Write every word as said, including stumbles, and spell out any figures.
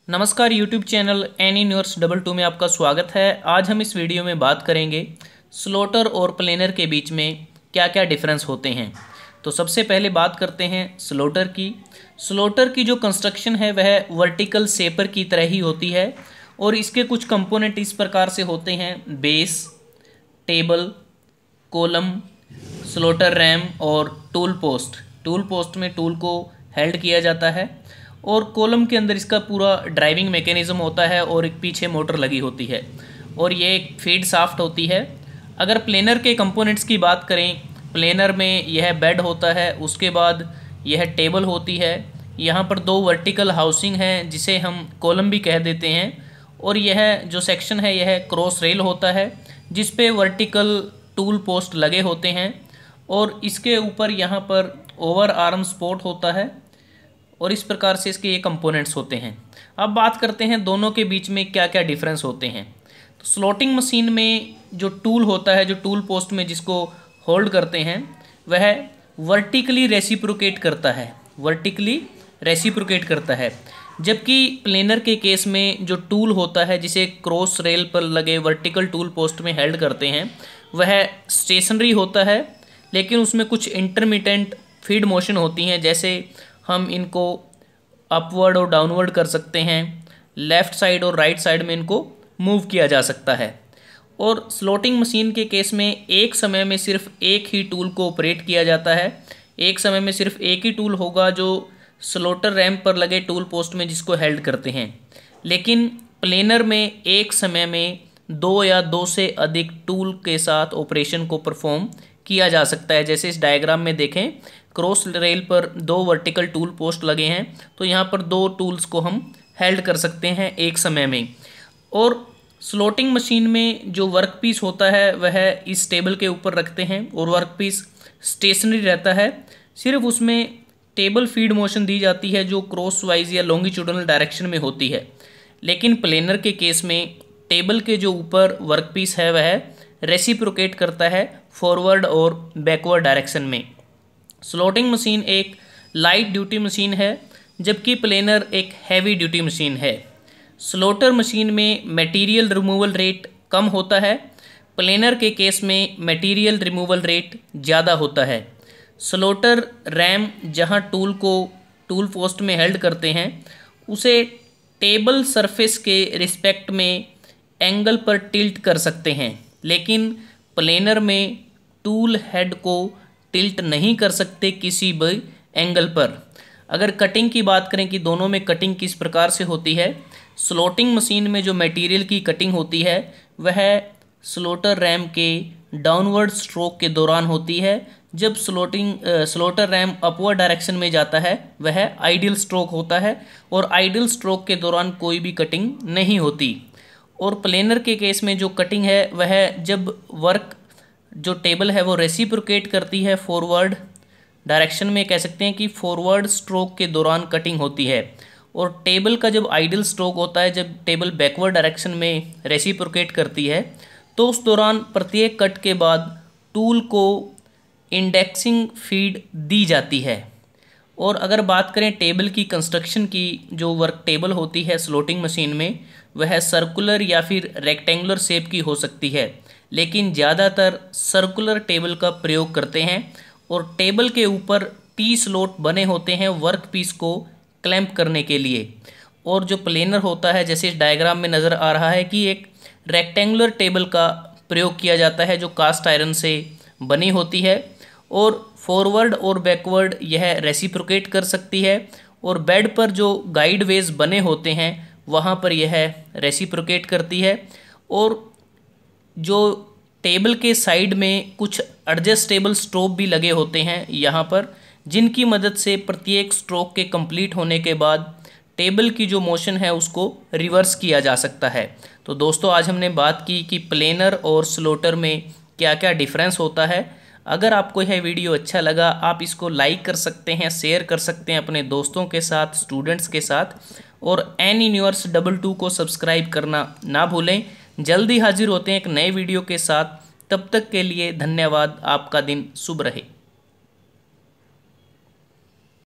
नमस्कार YouTube channel any news double two में आपका स्वागत है। आज हम इस वीडियो में बात करेंगे स्लोटर और प्लेनर के बीच में क्या क्या डिफरेंस होते हैं। तो सबसे पहले बात करते हैं स्लोटर की। स्लोटर की जो कंस्ट्रक्शन है वह वर्टिकल सेपर की तरह ही होती है और इसके कुछ कंपोनेंट इस प्रकार से होते हैं: base, table, column, slotter ram और टूल पोस्ट। टूल पोस्ट में टूल को हेल्ड किया जाता है और कॉलम के अंदर इसका पूरा ड्राइविंग मैकेनिज्म होता है और एक पीछे मोटर लगी होती है और ये एक फीड शाफ्ट होती है। अगर प्लेनर के कंपोनेंट्स की बात करें, प्लेनर में यह बेड होता है, उसके बाद यह टेबल होती है, यहाँ पर दो वर्टिकल हाउसिंग हैं जिसे हम कॉलम भी कह देते हैं, और यह जो सेक्शन है यह क्रॉस रेल होता है जिस पे वर्टिकल टूल पोस्ट लगे होते हैं और इसके ऊपर यहाँ पर ओवर आर्म सपोर्ट होता है और इस प्रकार से इसके ये कंपोनेंट्स होते हैं। अब बात करते हैं दोनों के बीच में क्या क्या डिफरेंस होते हैं। तो स्लॉटिंग मशीन में जो टूल होता है, जो टूल पोस्ट में जिसको होल्ड करते हैं, वह वर्टिकली रेसिप्रोकेट करता है वर्टिकली रेसिप्रोकेट करता है जबकि प्लेनर के केस में जो टूल होता है जिसे क्रॉस रेल पर लगे वर्टिकल टूल पोस्ट में हेल्ड करते हैं वह स्टेशनरी होता है, लेकिन उसमें कुछ इंटरमिटेंट फीड मोशन होती हैं, जैसे हम इनको अपवर्ड और डाउनवर्ड कर सकते हैं, लेफ़्ट साइड और राइट साइड में इनको मूव किया जा सकता है। और स्लॉटिंग मशीन के केस में एक समय में सिर्फ एक ही टूल को ऑपरेट किया जाता है। एक समय में सिर्फ एक ही टूल होगा जो स्लॉटर रैम्प पर लगे टूल पोस्ट में जिसको हेल्ड करते हैं, लेकिन प्लेनर में एक समय में दो या दो से अधिक टूल के साथ ऑपरेशन को परफॉर्म किया जा सकता है। जैसे इस डायग्राम में देखें, क्रॉस रेल पर दो वर्टिकल टूल पोस्ट लगे हैं तो यहाँ पर दो टूल्स को हम हेल्ड कर सकते हैं एक समय में। और स्लॉटिंग मशीन में जो वर्क पीस होता है वह इस टेबल के ऊपर रखते हैं और वर्क पीस स्टेशनरी रहता है, सिर्फ उसमें टेबल फीड मोशन दी जाती है जो क्रॉस वाइज या लॉन्गिट्यूडनल डायरेक्शन में होती है। लेकिन प्लेनर के केस में टेबल के जो ऊपर वर्क पीस है वह रेसिप्रोकेट करता है फॉरवर्ड और बैकवर्ड डायरेक्शन में। स्लॉटिंग मशीन एक लाइट ड्यूटी मशीन है जबकि प्लेनर एक हैवी ड्यूटी मशीन है। स्लॉटर मशीन में मटेरियल रिमूवल रेट कम होता है, प्लेनर के केस में मटेरियल रिमूवल रेट ज़्यादा होता है। स्लॉटर रैम जहां टूल को टूल पोस्ट में हेल्ड करते हैं उसे टेबल सरफेस के रिस्पेक्ट में एंगल पर टिल्ट कर सकते हैं, लेकिन प्लेनर में टूल हेड को टिल्ट नहीं कर सकते किसी भी एंगल पर। अगर कटिंग की बात करें कि दोनों में कटिंग किस प्रकार से होती है, स्लॉटिंग मशीन में जो मटेरियल की कटिंग होती है वह स्लॉटर रैम के डाउनवर्ड स्ट्रोक के दौरान होती है। जब slotting slotter ram upward direction में जाता है वह आइडियल स्ट्रोक होता है और आइडियल स्ट्रोक के दौरान कोई भी कटिंग नहीं होती। और प्लेनर के केस में जो कटिंग है वह जब वर्क जो टेबल है वो रेसिप्रोकेट करती है फॉरवर्ड डायरेक्शन में, कह सकते हैं कि फॉरवर्ड स्ट्रोक के दौरान कटिंग होती है। और टेबल का जब आइडियल स्ट्रोक होता है, जब टेबल बैकवर्ड डायरेक्शन में रेसिप्रोकेट करती है, तो उस दौरान प्रत्येक कट के बाद टूल को इंडेक्सिंग फीड दी जाती है। और अगर बात करें टेबल की कंस्ट्रक्शन की, जो वर्क टेबल होती है स्लॉटिंग मशीन में वह सर्कुलर या फिर रेक्टेंगुलर शेप की हो सकती है, लेकिन ज़्यादातर सर्कुलर टेबल का प्रयोग करते हैं और टेबल के ऊपर टी स्लॉट बने होते हैं वर्क पीस को क्लैंप करने के लिए। और जो प्लेनर होता है, जैसे इस डायग्राम में नज़र आ रहा है कि एक रेक्टेंगुलर टेबल का प्रयोग किया जाता है जो कास्ट आयरन से बनी होती है और फॉरवर्ड और बैकवर्ड यह रेसिप्रोकेट कर सकती है। और बेड पर जो गाइड वेज बने होते हैं वहाँ पर यह रेसिप्रोकेट करती है। और जो टेबल के साइड में कुछ एडजस्टेबल स्ट्रोक भी लगे होते हैं यहाँ पर, जिनकी मदद से प्रत्येक स्ट्रोक के कंप्लीट होने के बाद टेबल की जो मोशन है उसको रिवर्स किया जा सकता है। तो दोस्तों, आज हमने बात की कि प्लेनर और स्लॉटर में क्या क्या डिफरेंस होता है। अगर आपको यह वीडियो अच्छा लगा आप इसको लाइक कर सकते हैं, शेयर कर सकते हैं अपने दोस्तों के साथ, स्टूडेंट्स के साथ, और एनी न्यूज़ डबल टू को सब्सक्राइब करना ना भूलें। जल्दी हाजिर होते हैं एक नए वीडियो के साथ, तब तक के लिए धन्यवाद। आपका दिन शुभ रहे।